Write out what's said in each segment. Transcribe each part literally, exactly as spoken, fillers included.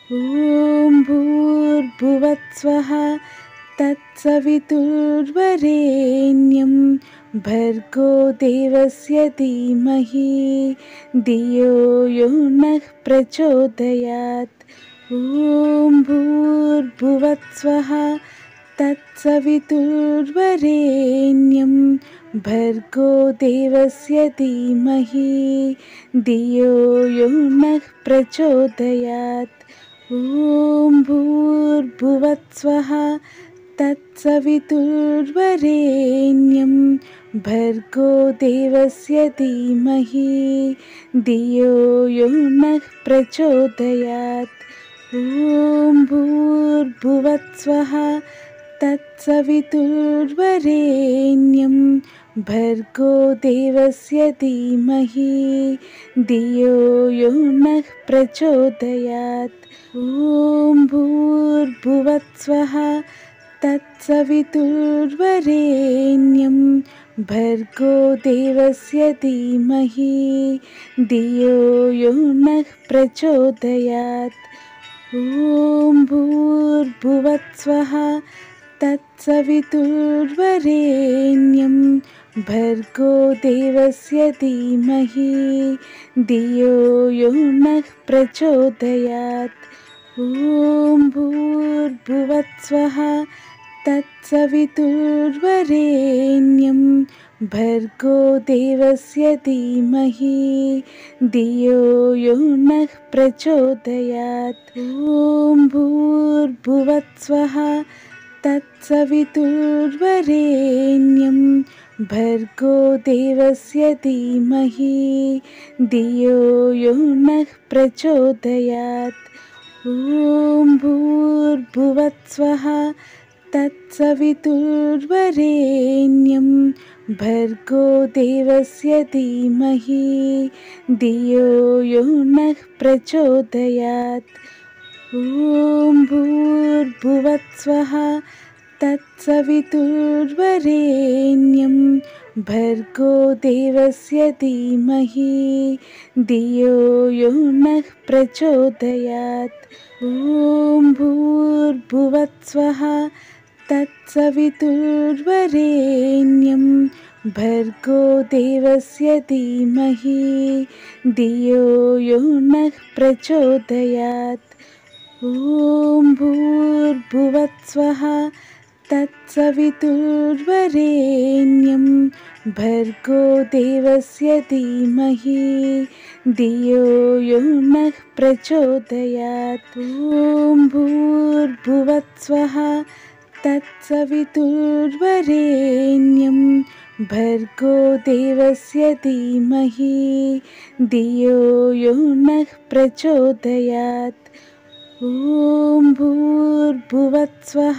ॐ भूर्भुवस्सुवः तत्सवितुर्वरेण्यं भर्गो देवस्य धीमहि धियो यो नः प्रचोदयात्। ॐ भूर्भुवस्सुवः तत्सवितुर्वरेण्यं भर्गो देवस्य धीमहि धियो यो नः प्रचोदयात्। ॐ भूर्भुवस्सुवः तत्सवितुर्वरेण्यं भर्गो देवस्य धीमहि धियो यो नः प्रचोदयात्। ॐ भूर्भुवस्सुवः तत्सवितुर्वरेण्यं भर्गो देवस्य धीमहि धियो यो नः प्रचोदयात्। ॐ भूर्भुवस्सुवः तत्सवितुर्वरेण्यं भर्गो देवस्य धीमहि धियो यो नः प्रचोदयात्। ॐ भूर्भुवस्सुवः तत्सवितुर्वरेण्यं भर्गो देवस्य धीमहि धियो यो नः प्रचोदयात्। ॐ भूर्भुवस्सुवः तत्सवितुर्वरेण्यं भर्गो देवस्य धीमहि धियो यो नः प्रचोदयात्। ॐ भूर्भुवस्सुवः तत्सवितुर्वरेण्यं भर्गो देवस्य धीमहि धियो यो नः प्रचोदयात्। ॐ भूर्भुवस्सुवः तत्सवितुर्वरेण्यं भर्गो देवस्य धीमहि धियो यो नः प्रचोदयात्। ॐ भूर्भुवस्सुवः तत्सवितुर्वरेण्यं भर्गो देवस्य धीमहि धियो यो नः प्रचोदयात्। ॐ भूर्भुवस्सुवः तत्सवितुर्वरेण्यं भर्गो देवस्य धीमहि धियो यो नः प्रचोदयात्। ॐ भूर्भुवस्सुवः तत्सवितुर्वरेण्यं भर्गो देवस्य धीमहि धियो यो नः प्रचोदयात्। ॐ भूर्भुवस्सुवः तत्सवितुर्वरेण्यं भर्गो देवस्य धीमहि धियो यो नः प्रचोदयात्। ॐ भूर्भुवस्सुवः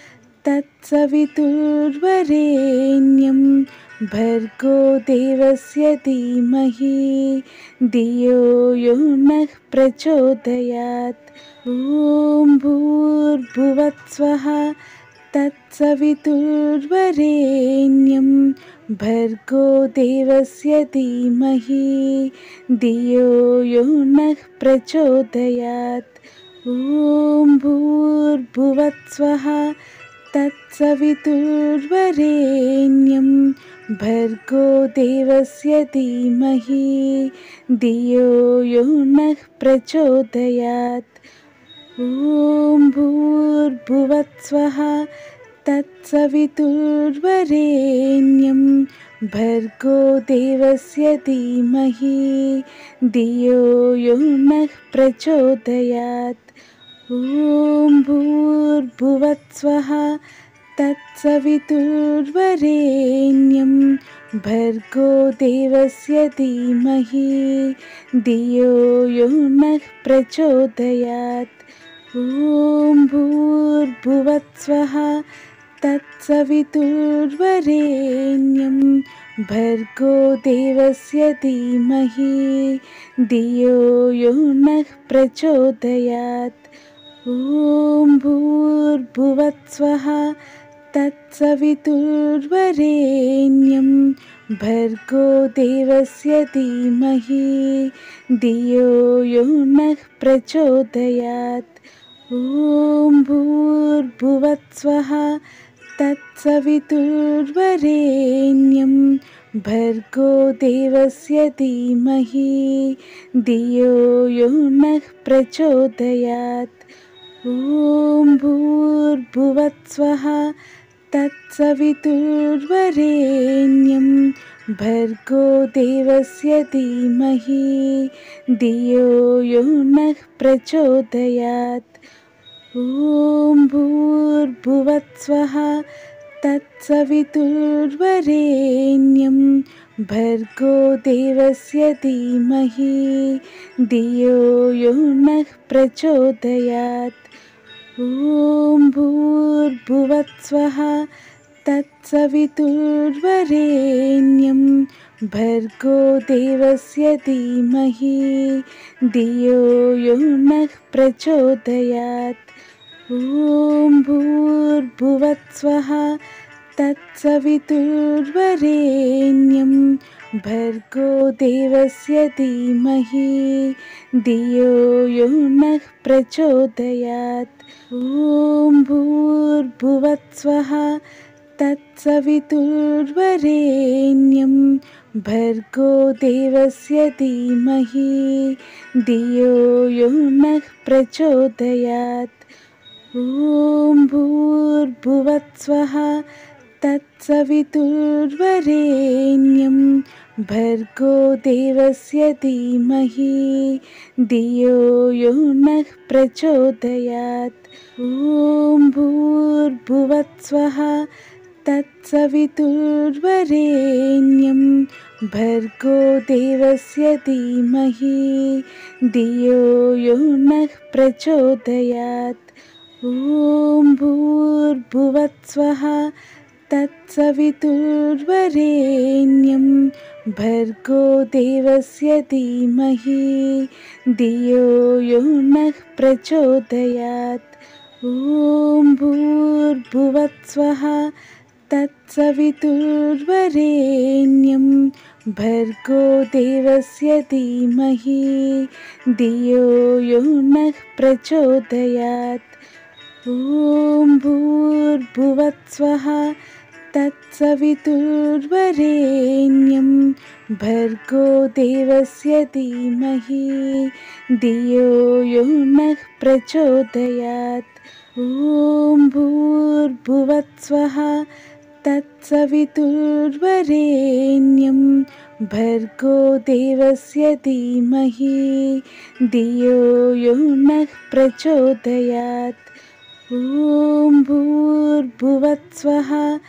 तत्सवितुर्वरेण्यं भर्गो देवस्य धीमहि धियो यो नः प्रचोदयात्। ॐ भूर्भुवस्सुवः तत्सवितुर्वरेण्यं भर्गो देवस्य धीमहि धियो यो नः प्रचोदयात्। ॐ भूर्भुवस्सुवः तत्सवितुर्वरेण्यं भर्गो देवस्य धीमहि धियो यो नः प्रचोदयात्। ॐ भूर्भुवस्सुवः तत्सवितुर्वरेण्यं भर्गो देवस्य धीमहि धियो यो नः प्रचोदयात्। ॐ भूर्भुवस्सुवः तत्सवितुर्वरेण्यं भर्गो देवस्य धीमहि धियो यो नः प्रचोदयात्। ॐ भूर्भुवस्सुवः तत्सवितुर्वरेण्यं भर्गो देवस्य धीमहि धियो यो नः प्रचोदयात्। ॐ भूर्भुवस्सुवः तत्सवितुर्वरेण्यं भर्गो देवस्य धीमहि धियो यो नः प्रचोदयात्। ॐ भूर्भुवस्सुवः तत्सवितुर्वरेण्यं भर्गो देवस्य धीमहि धियो यो नः प्रचोदयात्। ॐ भूर्भुवस्सुवः तत्सवितुर्वरेण्यं भर्गो देवस्य धीमहि धियो यो नः प्रचोदयात्। ॐ भूर्भुवस्सुवः तत्सवितुर्वरेण्यं भर्गो देवस्य धीमहि धियो यो नः प्रचोदयात्। ॐ भूर्भुवस्सुवः तत्सवितुर्वरेण्यं भर्गो देवस्य धीमहि धियो यो नः प्रचोदयात्। ॐ भूर्भुवस्सुवः तत्सवितुर्वरेण्यं भर्गो देवस्य धीमहि धियो यो नः प्रचोदयात्। ॐ भूर्भुवस्सुवः तत्सवितुर्वरेण्यं भर्गो देवस्य धीमहि धियो यो नः प्रचोदयात्। ॐ भूर्भुवस्सुवः तत्सवितुर्वरेण्यं भर्गो देवस्य धीमहि धियो यो नः प्रचोदयात्। ॐ भूर्भुवस्सुवः तत्सवितुर्वरेण्यं भर्गो देवस्य धीमहि धियो यो नः प्रचोदयात्। ॐ भूर्भुवस्सुवः तत्सवितुर्वरेण्यं भर्गो देवस्य धीमहि धियो यो नः प्रचोदयात्। ॐ भूर्भुवस्सुवः तत्सवितुर्वरेण्यं भर्गो देवस्य धीमहि धियो यो नः प्रचोदयात्। ॐ भूर्भुवस्सुवः तत्सवितुर्वरेण्यं भर्गो देवस्य धीमहि धियो यो नः प्रचोदयात्। ॐ भूर्भुवस्सुवः तत्सवितुर्वरेण्यं भर्गो देवस्य धीमहि धियो यो नः प्रचोदयात्। ॐ भूर्भुवस्सुवः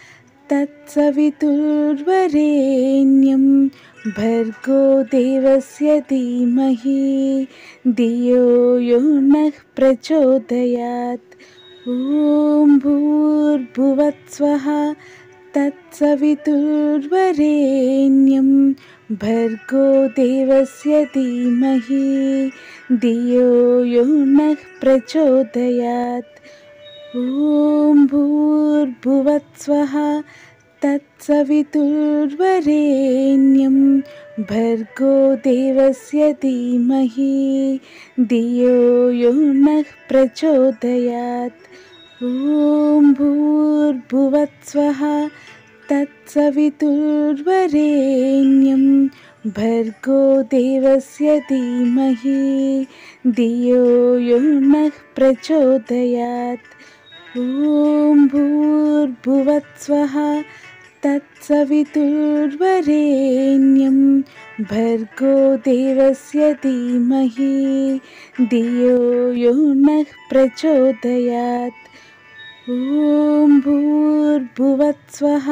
तत्सवितुर्वरेण्यं भर्गो देवस्य धीमहि धियो यो नः प्रचोदयात्। ॐ भूर्भुवस्सुवः तत्सवितुर्वरेण्यं भर्गो देवस्य धीमहि धियो यो नः प्रचोदयात्। ॐ भूर्भुवस्सुवः तत्सवितुर्वरेण्यं भर्गो देवस्य धीमहि धियो यो नः प्रचोदयात्। ॐ भूर्भुवस्सुवः तत्सवितुर्वरेण्यं भर्गो देवस्य धीमहि धियो यो नः प्रचोदयात्। ॐ भूर्भुवस्सुवः तत्सवितुर्वरेण्यं भर्गो देवस्य धीमहि धियो यो नः प्रचोदयात्। ॐ भूर्भुवस्सुवः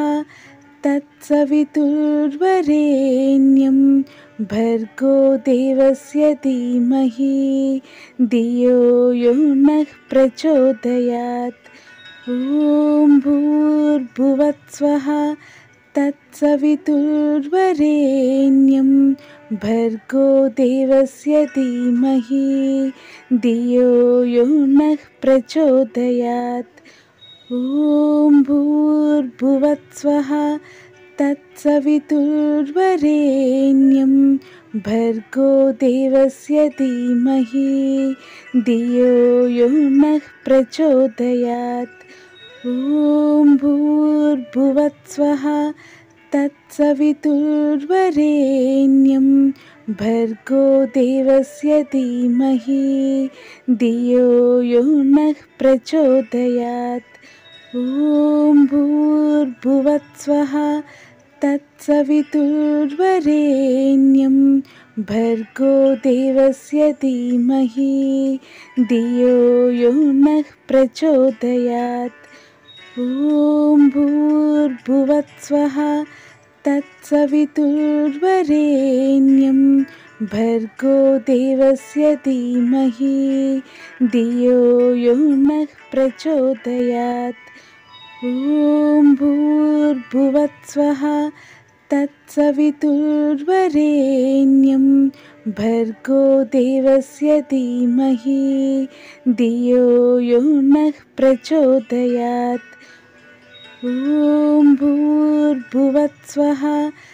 तत्सवितुर्वरेण्यं भर्गो देवस्य धीमहि धियो यो नः प्रचोदयात्। ॐ भूर्भुवस्सुवः तत्सवितुर्वरेण्यं भर्गो देवस्य धीमहि धियो यो नः प्रचोदयात्। ॐ भूर्भुवस्सुवः तत्सवितुर्वरेण्यं भर्गो देवस्य धीमहि धियो यो नः प्रचोदयात्। ॐ भूर्भुवस्सुवः तत्सवितुर्वरेण्यं भर्गो देवस्य धीमहि धियो यो नः प्रचोदयात्। ॐ भूर्भुवस्सुवः तत्सवितुर्वरेण्यं भर्गो देवस्य धीमहि धियो यो नः प्रचोदयात्। ॐ भूर्भुवस्सुवः तत्सवितुर्वरेण्यं भर्गो देवस्य धीमहि धियो यो नः प्रचोदयात्। ॐ भूर्भुवस्सुवः तत्सवितुर्वरेण्यं भर्गो देवस्य धीमहि धियो यो नः प्रचोदयात्। ॐ भूर्भुवस्सुवः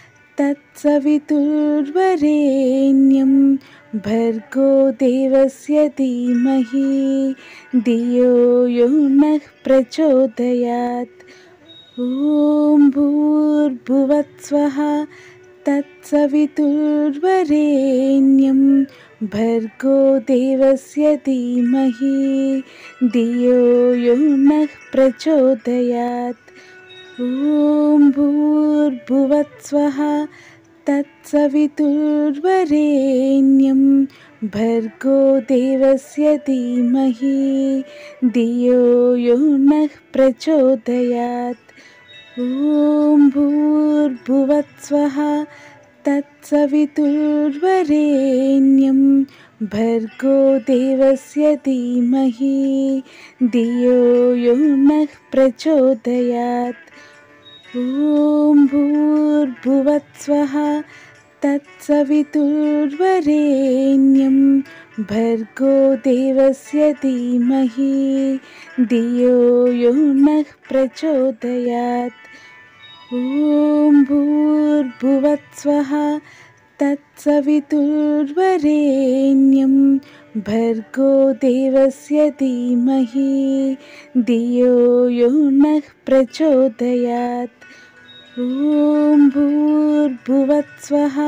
तत्सवितुर्वरेण्यं भर्गो देवस्य धीमहि धियो यो नः प्रचोदयात्। ॐ भूर्भुवस्सुवः तत्सवितुर्वरेण्यं भर्गो देवस्य धीमहि धियो यो नः प्रचोदयात्। ॐ भूर्भुवस्सुवः तत्सवितुर्वरेण्यं भर्गो देवस्य धीमहि धियो यो नः प्रचोदयात्। ॐ भूर्भुवस्सुवः तत्सवितुर्वरेण्यं भर्गो देवस्य धीमहि धियो यो नः प्रचोदयात्। ॐ भूर्भुवस्सुवः तत्सवितुर्वरेण्यं भर्गो देवस्य धीमहि धियो यो नः प्रचोदयात्। ॐ भूर्भुवस्सुवः तत्सवितुर्वरेण्यं भर्गो देवस्य धीमहि धियो यो नः प्रचोदयात्। ॐ भूर्भुवस्सुवः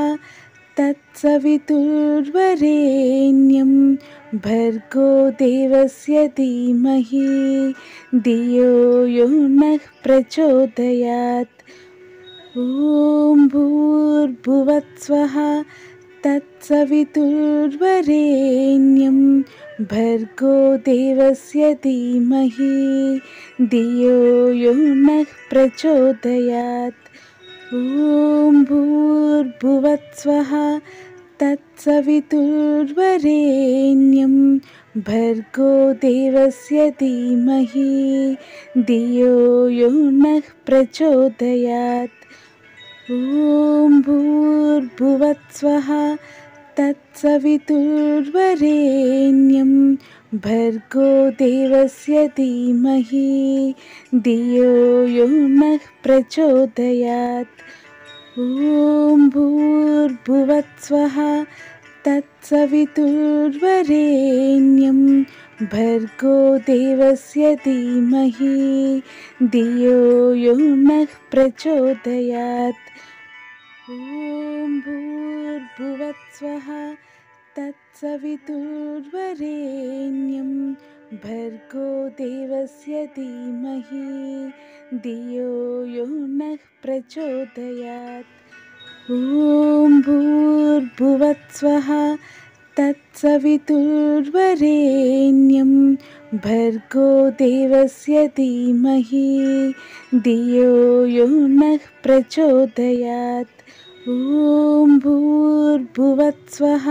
तत्सवितुर्वरेण्यं भर्गो देवस्य धीमहि धियो यो नः प्रचोदयात्। ॐ भूर्भुवस्सुवः तत्सवितुर्वरेण्यं भर्गो देवस्य धीमहि धियो यो नः प्रचोदयात्। ॐ भूर्भुवस्सुवः तत्सवितुर्वरेण्यं भर्गो देवस्य धीमहि धियो यो नः प्रचोदयात्। ॐ भूर्भुवस्सुवः तत्सवितुर्वरेण्यं भर्गो देवस्य धीमहि धियो यो नः प्रचोदयात्। ॐ भूर्भुवस्सुवः तत्सवितुर्वरेण्यं भर्गो देवस्य धीमहि धियो यो नः प्रचोदयात्। ॐ भूर्भुवस्सुवः तत्सवितुर्वरेण्यं भर्गो देवस्य धीमहि धियो यो नः प्रचोदयात्। ॐ भूर्भुवस्सुवः तत्सवितुर्वरेण्यं भर्गो देवस्य धीमहि धियो यो नः प्रचोदयात्। ॐ भूर्भुवस्सुवः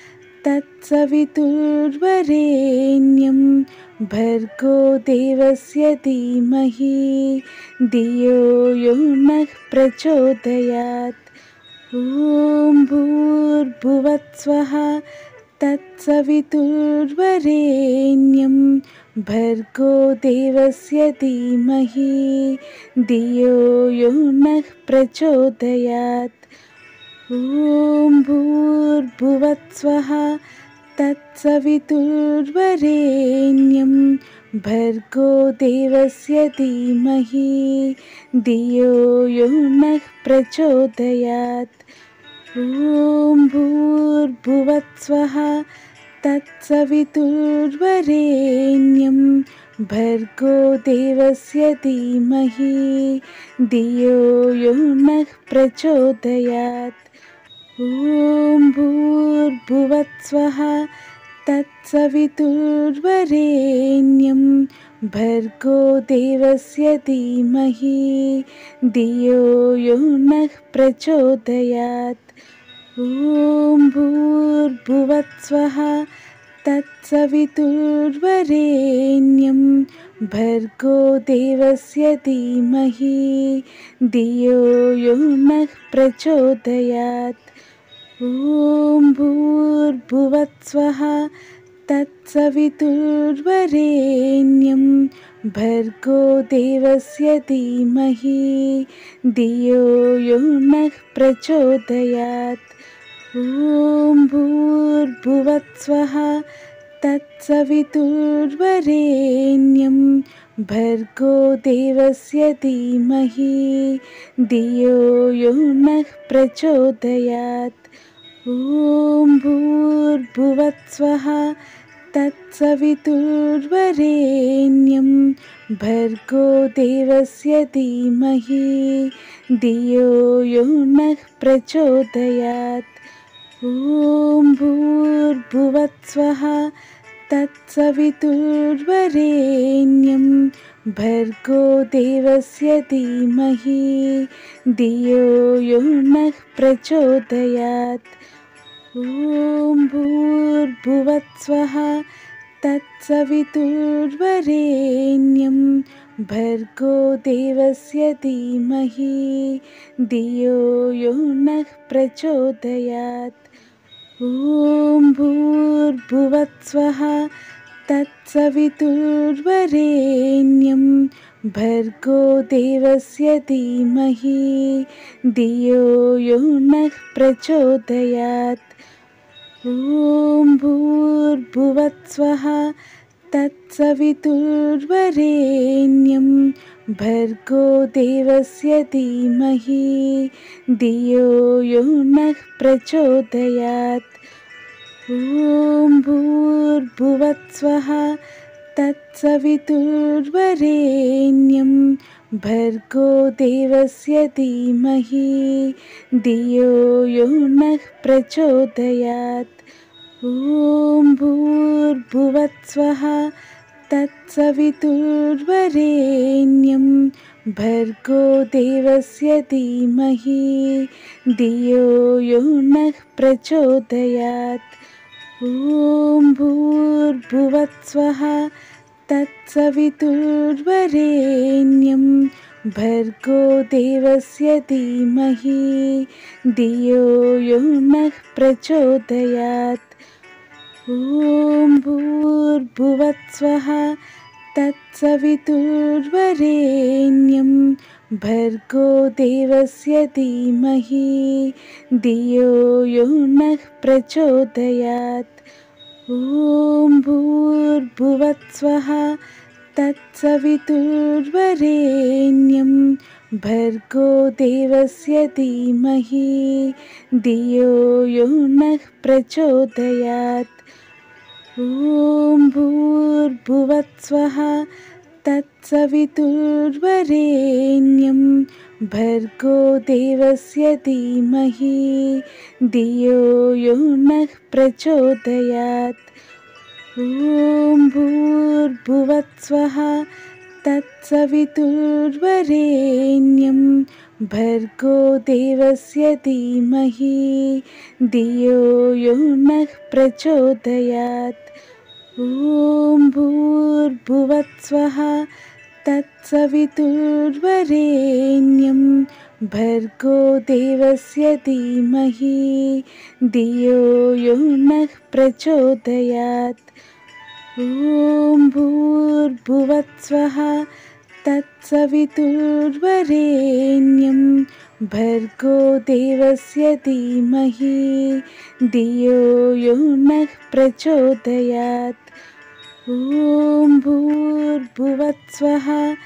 तत्सवितुर्वरेण्यं भर्गो देवस्य धीमहि धियो यो नः प्रचोदयात्। ॐ भूर्भुवस्सुवः तत्सवितुर्वरेण्यं भर्गो देवस्य धीमहि धियो यो नः प्रचोदयात्। ॐ भूर्भुवस्सुवः तत्सवितुर्वरेण्यं भर्गो देवस्य धीमहि धियो यो नः प्रचोदयात्। ॐ भूर्भुवस्सुवः तत्सवितुर्वरेण्यं भर्गो देवस्य धीमहि धियो यो नः प्रचोदयात्। ॐ भूर्भुवस्सुवः तत्सवितुर्वरेण्यं भर्गो देवस्य धीमहि धियो यो नः प्रचोदयात्। ॐ भूर्भुवस्सुवः तत्सवितुर्वरेण्यं भर्गो देवस्य धीमहि धियो यो नः प्रचोदयात्। ॐ भूर्भुवस्सुवः तत्सवितुर्वरेण्यं भर्गो देवस्य धीमहि धियो यो नः प्रचोदयात्। ॐ भूर्भुवस्सुवः तत्सवितुर्वरेण्यं भर्गो देवस्य धीमहि धियो यो नः प्रचोदयात्। ॐ भूर्भुवस्सुवः तत्सवितुर्वरेण्यं भर्गो देवस्य धीमहि धियो यो नः प्रचोदयात्। ॐ भूर्भुवस्सुवः तत्सवितुर्वरेण्यं भर्गो देवस्य धीमहि धियो यो नः प्रचोदयात्। ॐ भूर्भुवस्सुवः तत्सवितुर्वरेण्यं भर्गो देवस्य धीमहि धियो यो नः प्रचोदयात्। ॐ भूर्भुवस्सुवः तत्सवितुर्वरेण्यं भर्गो देवस्य धीमहि धियो यो नः प्रचोदयात्। ॐ भूर्भुवस्सुवः तत्सवितुर्वरेण्यं भर्गो देवस्य धीमहि धियो यो नः प्रचोदयात्। ॐ भूर्भुवस्सुवः तत्सवितुर्वरेण्यं भर्गो देवस्य धीमहि धियो यो नः प्रचोदयात्। ॐ भूर्भुवस्सुवः तत्सवितुर्वरेण्यं भर्गो देवस्य धीमहि धियो यो नः प्रचोदयात्। ॐ भूर्भुवस्सुवः तत्सवितुर्वरेण्यं भर्गो देवस्य धीमहि धियो यो नः प्रचोदयात्। ॐ भूर्भुवस्सुवः तत्सवितुर्वरेण्यं भर्गो देवस्य धीमहि धियो यो नः प्रचोदयात्। ॐ भूर्भुवस्सुवः तत्सवितुर्वरेण्यं भर्गो देवस्य धीमहि धियो यो नः प्रचोदयात्। ॐ भूर्भुवस्सुवः तत्सवितुर्वरेण्यं भर्गो देवस्य धीमहि धियो यो नः प्रचोदयात्। ॐ भूर्भुवस्सुवः तत्सवितुर्वरेण्यं भर्गो देवस्य धीमहि धियो यो नः प्रचोदयात्। ॐ भूर्भुवस्सुवः तत्सवितुर्वरेण्यं भर्गो देवस्य धीमहि धियो यो नः प्रचोदयात्। ॐ भू भूर्भुवत्स्वः तत्सवितुर्वरेण्यं भर्गो देवस्य धीमहि धियो यो नः प्रचोदयात्। ॐ भूर्भुवत्स्वः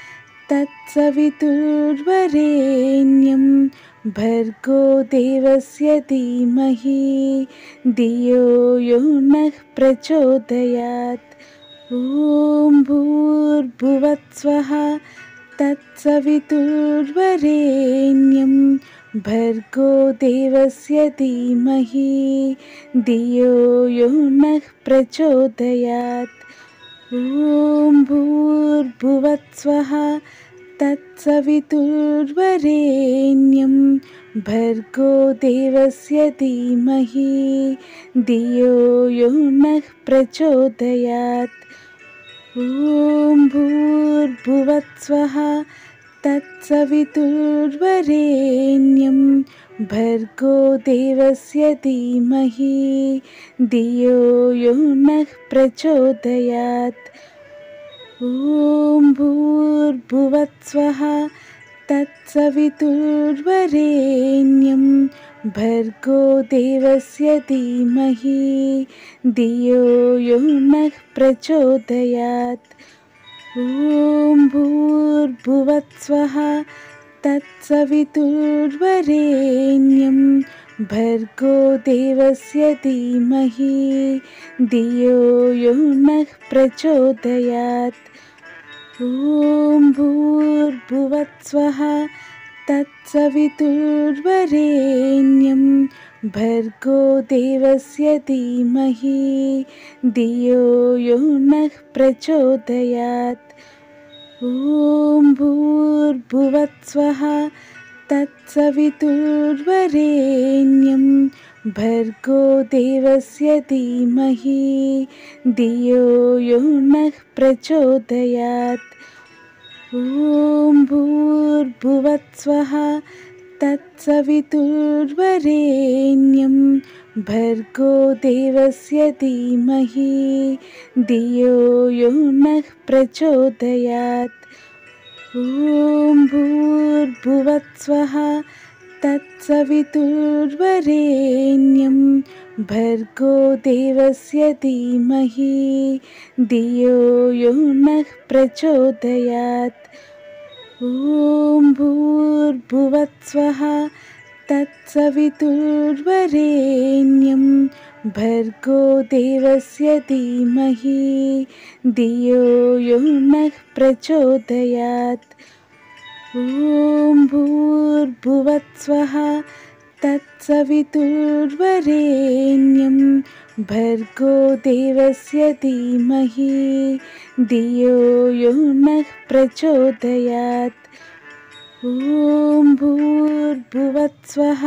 तत्सवितुर्वरेण्यं भर्गो देवस्य धीमहि धियो यो नः प्रचोदयात्। ॐ भूर्भुवत्स्वः तत्सवितुर्वरेण्यं भर्गो देवस्य धीमहि धियो यो नः प्रचोदयात्। ॐ भूर्भुवत्स्वः तत्सवितुर्वरेण्यं भर्गो देवस्य धीमहि धियो यो नः प्रचोदयात्। ॐ भूर्भुवत्स्वः तत्सवितुर्वरेण्यं भर्गो देवस्य धीमहि धियो यो नः प्रचोदयात्। ॐ भूर्भुवत्स्वः तत्सवितुर्वरेण्यं भर्गो देवस्य धीमहि धियो यो नः प्रचोदयात्। ॐ भूर्भुवत्स्वः तत्सवितुर्वरेण्यं भर्गो देवस्य धीमहि धियो यो नः प्रचोदयात्। ॐ भूर्भुवत्स्वः तत्सवितुर्वरेण्यं भर्गो देवस्य धीमहि धियो यो नः प्रचोदयात्। ॐ भूर्भुवत्स्वः तत्सवितुर्वरेण्यं भर्गो देवस्य धीमहि धियो यो नः प्रचोदयात्। ॐ भूर्भुवत्स्वः तत्सवितुर्वरेण्यं भर्गो देवस्य धीमहि धियो यो नः प्रचोदयात्। ॐ भूर्भुवत्स्वः तत्सवितुर्वरेण्यं भर्गो देवस्य धीमहि धियो यो नः प्रचोदयात्। ॐ भूर्भुवत्स्वः तत्सवितुर्वरेण्यं भर्गो देवस्य धीमहि धियो यो नः प्रचोदयात्। ॐ भूर्भुवत्स्वः तत्सवितुर्वरेण्यं भर्गो देवस्य धीमहि धियो यो नः प्रचोदयात्। ॐ भूर्भुवत्स्वः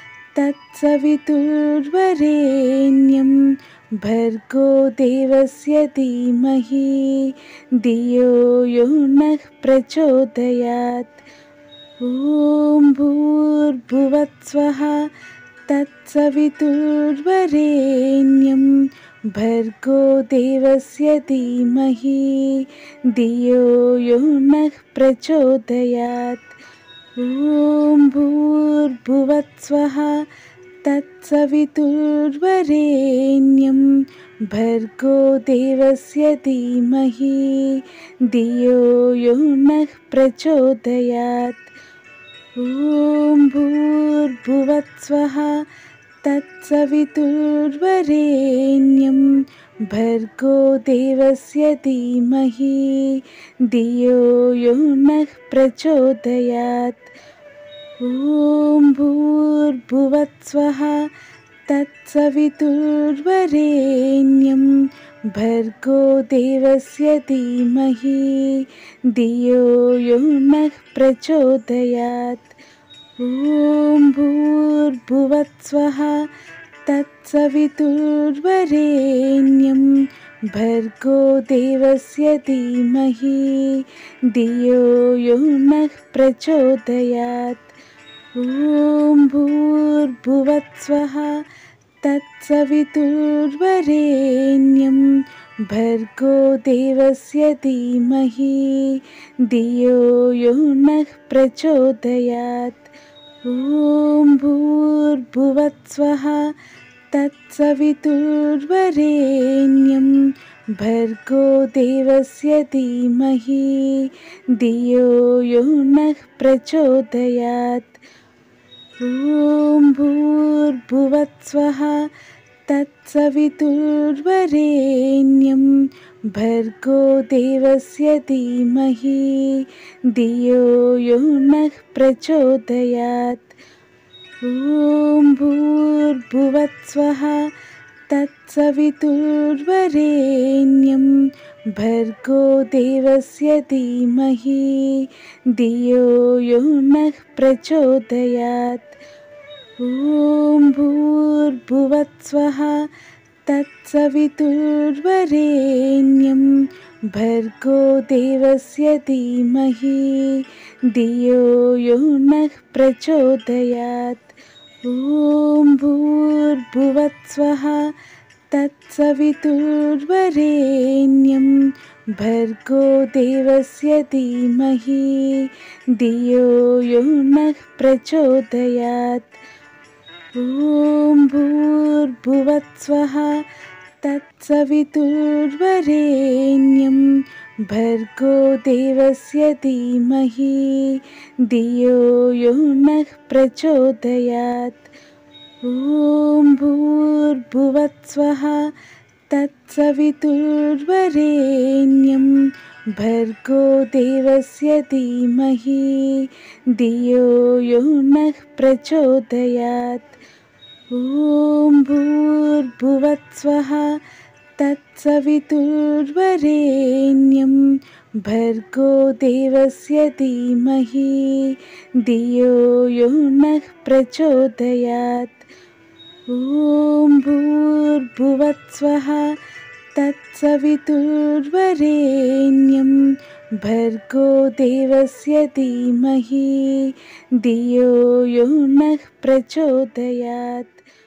तत्सवितुर्वरेण्यं भर्गो देवस्य धीमहि धियो यो नः प्रचोदयात्। ॐ भूर्भुवत्स्वः तत्सवितुर्वरेण्यं भर्गो देवस्य धीमहि धियो यो नः प्रचोदयात्। ॐ भूर्भुवत्स्वः तत्सवितुर्वरेण्यं भर्गो देवस्य धीमहि धियो यो नः प्रचोदयात्। ॐ भूर्भुवत्स्वः तत्सवितुर्वरेण्यं भर्गो देवस्य धीमहि धियो यो नः प्रचोदयात्। ॐ भूर्भुवत्स्वः तत्सवितुर्वरेण्यं भर्गो देवस्य धीमहि धियो यो नः प्रचोदयात्। ॐ भूर्भुवत्स्वः तत्सवितुर्वरेण्यं भर्गो देवस्य धीमहि धियो यो नः प्रचोदयात्। ॐ भूर्भुवत्स्वः तत्सवितुर्वरेण्यं भर्गो देवस्य धीमहि धियो यो नः प्रचोदयात्। ॐ भूर्भुवस्सुवः तत्सवितुर्वरेण्यं भर्गो देवस्य धीमहि धियो यो नः प्रचोदयात्। ॐ भूर्भुवस्सुवः तत्सवितुर्वरेण्यं भर्गो देवस्य धीमहि धियो यो नः प्रचोदयात्। ॐ भूर्भुवस्सुवः तत्सवितुर्वरेण्यं भर्गो देवस्य धीमहि धियो यो नः प्रचोदयात्। ॐ भूर्भुवस्सुवः तत्सवितुर्वरेण्यं भर्गो देवस्य धीमहि धियो यो नः प्रचोदयात्। ॐ भूर्भुवस्सुवः तत्सवितुर्वरेण्यं भर्गो देवस्य धीमहि धियो यो नः प्रचोदयात्। ॐ भूर्भुवस्सुवः तत्सवितुर्वरेण्यं भर्गो देवस्य धीमहि धियो यो नः प्रचोदयात्। ॐ भूर्भुवस्सुवः तत्सवितुर्वरेण्यं भर्गो देवस्य धीमहि धियो यो नः प्रचोदयात्। ॐ भूर्भुवस्सुवः तत्सवितुर्वरेण्यं भर्गो देवस्य धीमहि धियो यो नः प्रचोदयात्। ॐ भूर्भुवस्सुवः तत्सवितुर्वरेण्यं भर्गो देवस्य धीमहि धियो यो नः प्रचोदयात्। ॐ भूर्भुवस्सुवः तत्सवितुर्वरेण्यं भर्गो देवस्य धीमहि धियो यो नः प्रचोदयात्। ॐ भूर्भुवस्सुवः तत्सवितुर्वरेण्यं भर्गो देवस्य धीमहि धियो यो नः प्रचोदयात्। ॐ भूर्भुवस्सुवः तत्सवितुर्वरेण्यं भर्गो देवस्य धीमहि धियो यो नः प्रचोदयात्।